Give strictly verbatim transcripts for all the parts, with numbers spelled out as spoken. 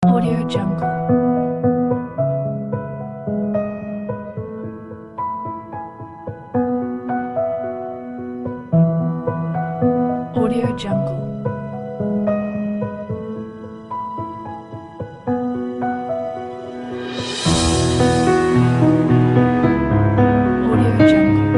Audio Jungle. Audio Jungle. Audio Jungle.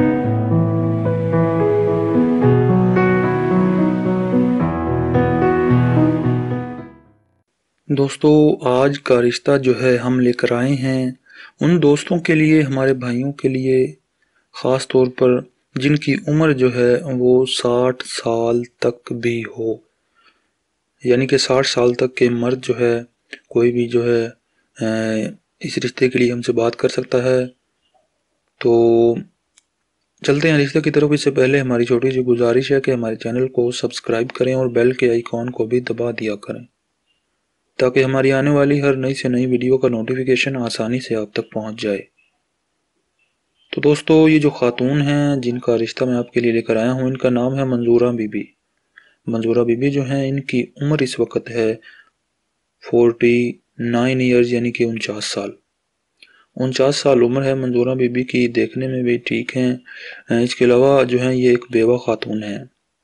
دوستو، آج کا رشتہ جو ہے ہم لے کر آئے ہیں ان دوستوں کے لیے، ہمارے بھائیوں کے لیے، خاص طور پر جن کی عمر جو ہے وہ ساٹھ سال تک بھی ہو، یعنی کہ ساٹھ سال تک کے مرد جو ہے کوئی بھی جو ہے اس رشتے کے لیے ہم سے بات کر سکتا ہے۔ تو چلتے ہیں رشتہ کی طرف۔ اس سے پہلے ہماری چھوٹی سی گزارش ہے کہ ہمارے چینل کو سبسکرائب کریں اور بیل کے آئیکن کو بھی دبا دیا کریں تاکہ ہماری آنے والی ہر نئی سے نئی ویڈیو کا نوٹیفیکیشن آسانی سے آپ تک پہنچ جائے۔ تو دوستو، یہ جو خاتون ہیں جن کا رشتہ میں آپ کے لیے لے کر آیا ہوں، ان کا نام ہے منظورہ بی بی۔ منظورہ بی بی جو ہیں، ان کی عمر اس وقت ہے فورٹی نائن ایئرز، یعنی کہ انچاس سال۔ انچاس سال عمر ہے منظورہ بی بی کی، دیکھنے میں بھی ٹھیک ہیں۔ اس کے علاوہ جو ہیں یہ ایک بیوہ خاتون ہیں،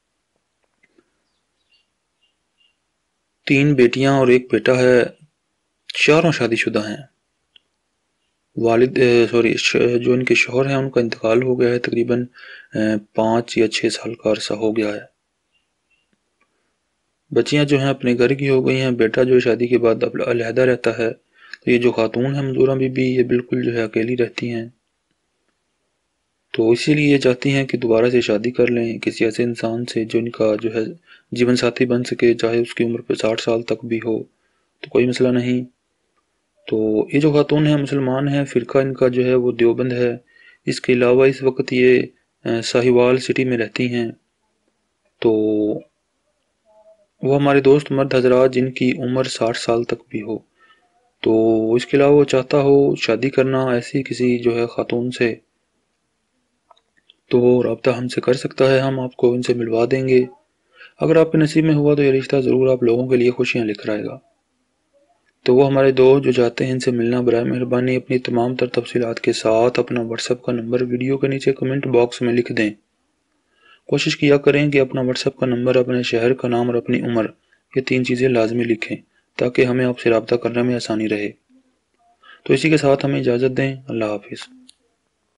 تین بیٹیاں اور ایک بیٹا ہے، چاروں شادی شدہ ہیں۔ والد سوری جو ان کے شوہر ہیں ان کا انتقال ہو گیا ہے، تقریباً پانچ یا چھ سال کا عرصہ ہو گیا ہے۔ بچیاں جو ہیں اپنے گھر کی ہو گئی ہیں، بیٹا جو شادی کے بعد علیحدہ رہتا ہے۔ تو یہ جو خاتون ہے منظورہ بی بی، یہ بالکل جو ہے اکیلی رہتی ہیں، تو اسی لیے یہ چاہتی ہیں کہ دوبارہ سے شادی کر لیں کسی ایسے انسان سے جو ان کا جو ہے جیون ساتھی بن سکے، چاہے اس کی عمر پہ ساٹھ سال تک بھی ہو تو کوئی مسئلہ نہیں۔ تو یہ جو خاتون ہیں مسلمان ہیں، فرقہ ان کا جو ہے وہ دیوبند ہے۔ اس کے علاوہ اس وقت یہ ساہیوال سٹی میں رہتی ہیں۔ تو وہ ہمارے دوست مرد حضرات جن کی عمر ساٹھ سال تک بھی ہو، تو اس کے علاوہ وہ چاہتا ہو شادی کرنا ایسی کسی جو ہے خاتون سے، تو وہ رابطہ ہم سے کر سکتا ہے، ہم آپ کو ان سے ملوا دیں گے۔ اگر آپ کے نصیب میں ہوا تو یہ رشتہ ضرور آپ لوگوں کے لیے خوشیاں لے کر آئے گا۔ تو وہ ہمارے دوست جو چاہتے ہیں ان سے ملنا، برائے مہربانی اپنی تمام تر تفصیلات کے ساتھ اپنا واٹس ایپ کا نمبر ویڈیو کے نیچے کمنٹ باکس میں لکھ دیں۔ کوشش کیا کریں کہ اپنا واٹس ایپ کا نمبر، اپنے شہر کا نام اور اپنی عمر، یہ تین چیزیں لازمی لکھیں تاکہ ہمیں آپ سے رابطہ کرنے میں آسانی رہے۔ تو اسی کے ساتھ ہمیں اجازت دیں، اللہ حافظ۔